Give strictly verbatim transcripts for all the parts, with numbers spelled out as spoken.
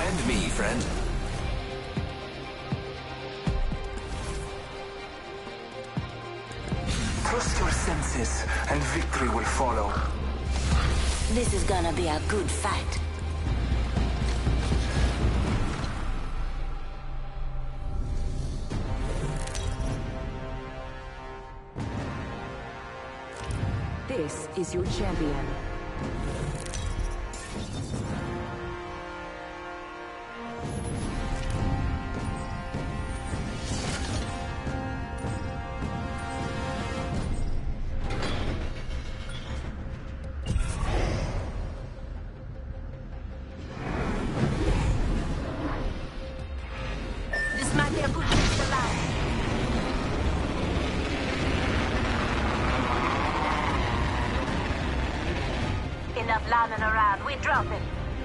And me, friend. Trust your senses, and victory will follow. This is gonna be a good fight. This is your champion. This might be a good place to lie. Enough lying around. We drop him.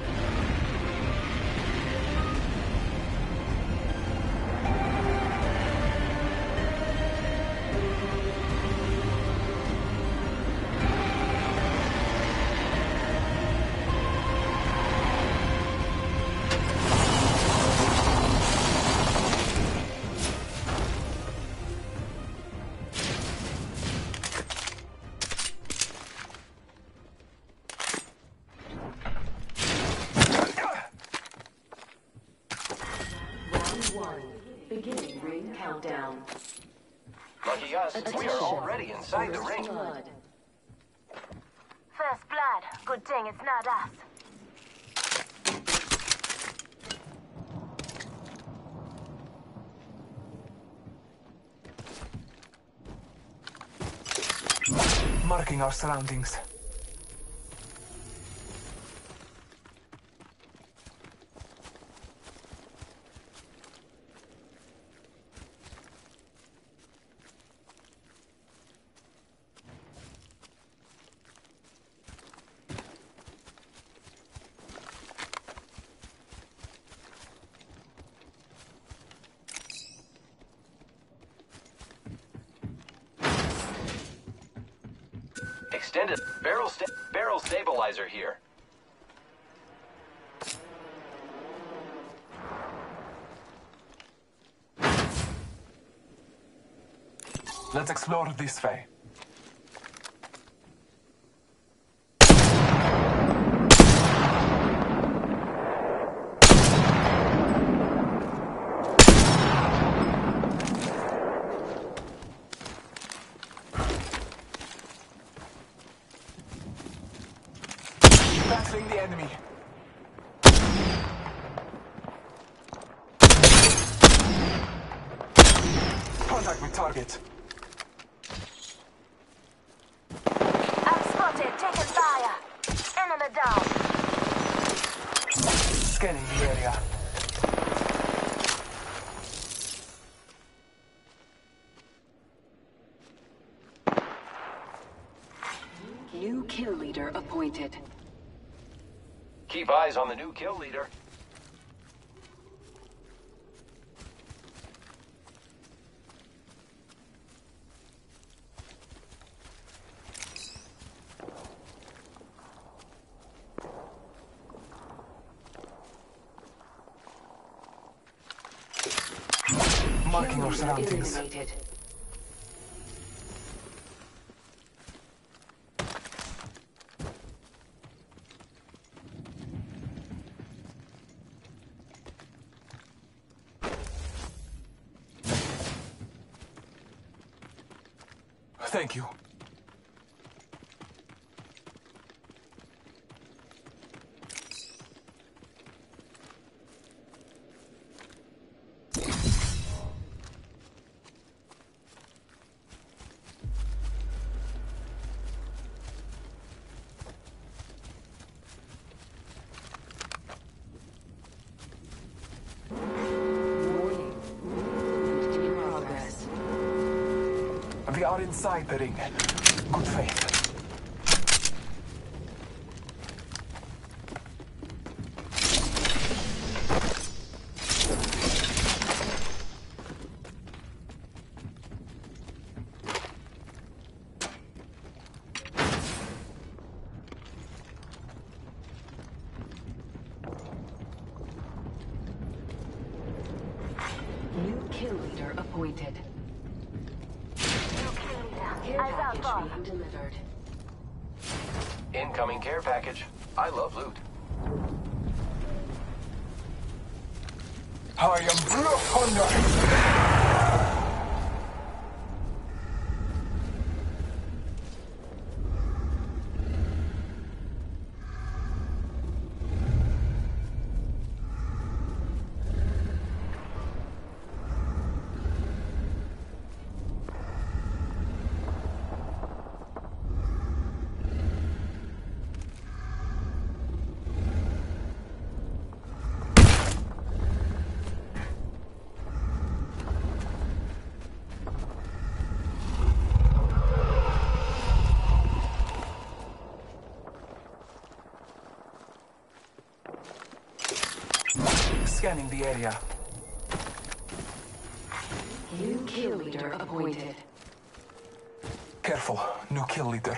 Beginning ring countdown. Lucky us, we are already inside the ring. Blood. First blood. Good thing it's not us. Marking our surroundings. Extended barrel sta barrel stabilizer here. Let's explore this way. Battling the enemy. Contact with target. I'm spotted. Taking fire. Enemy down. Scanning the area. New kill leader appointed. Keep eyes on the new kill leader. Marking our surroundings. Eliminated. Thank you. We are inside the ring. Good faith. appointed. Care package being delivered. Incoming care package. I love loot. I am Blood Hunter! Scanning the area. New kill leader appointed. Careful, new kill leader.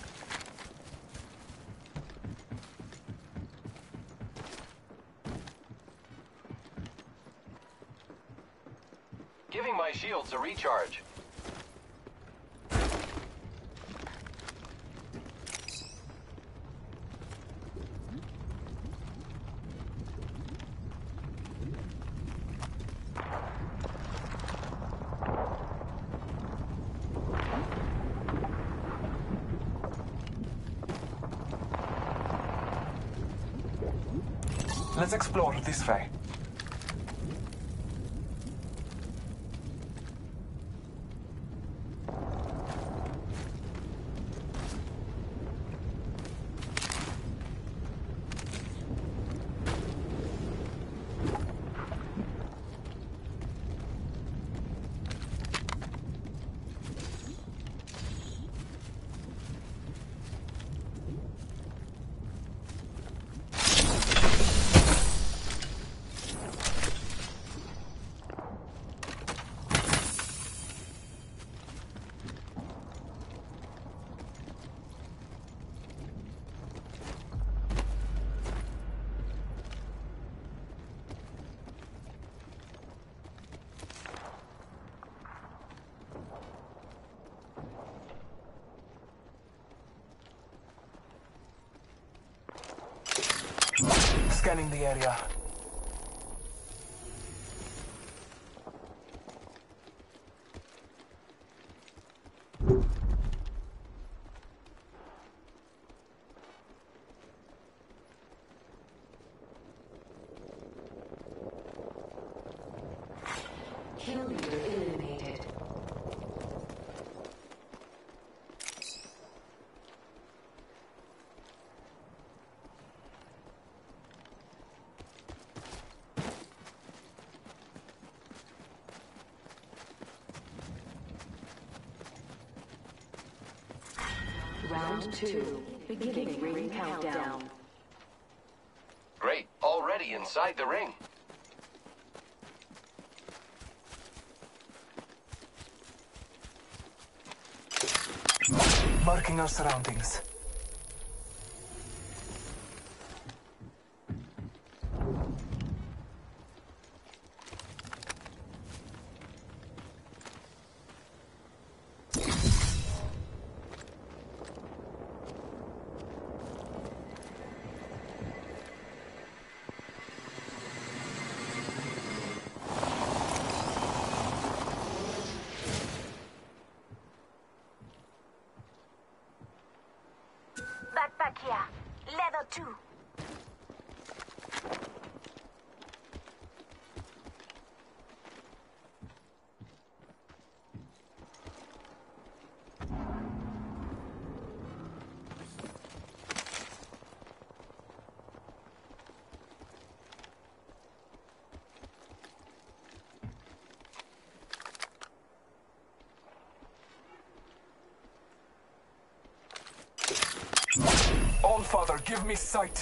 Giving my shields a recharge. Let's explore this way. Scanning the area. Kill leader eliminated. Round two, beginning ring countdown. Great, already inside the ring. Marking our surroundings. Backpack here. Level two. All Father, give me sight.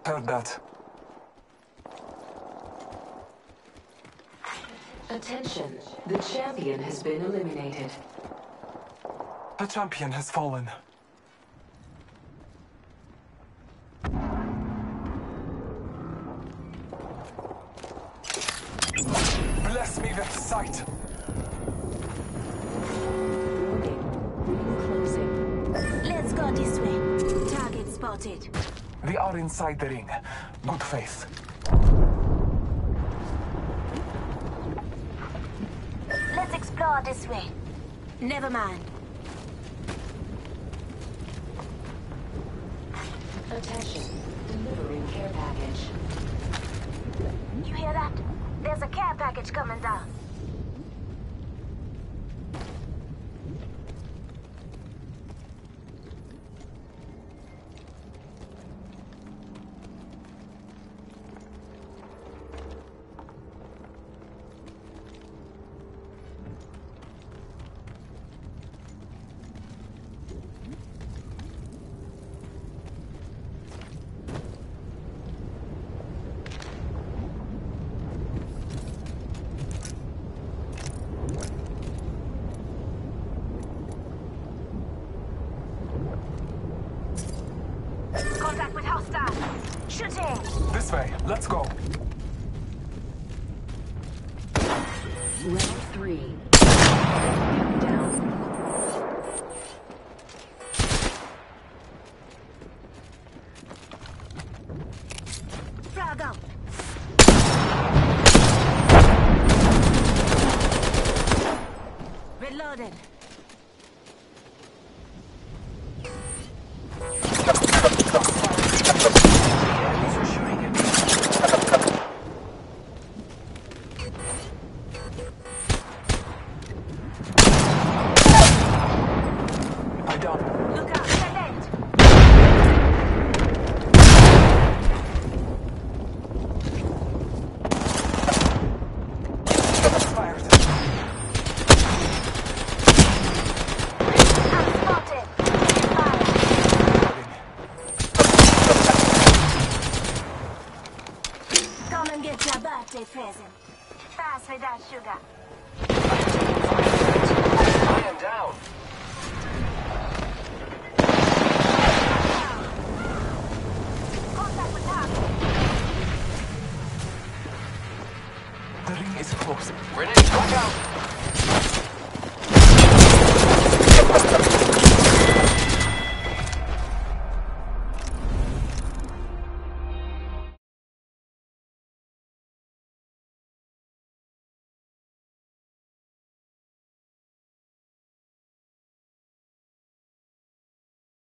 Heard that. Attention, the champion has been eliminated. The champion has fallen. Bless me with sight. Warning, ring closing. Let's go this way. Target spotted. We are inside the ring. Good faith. Let's explore this way. Never mind. Attention, delivering care package. You hear that? There's a care package coming down. Contact with hostile. Shooting. This way. Let's go. Round three. Countdown. Frag out. Reloaded. I down. Look out. Select. Fired. I'm spotted. Fire. Come and get your birthday present. Pass me that sugar. I am down. Contact with target. The ring is close. Grenade, look out!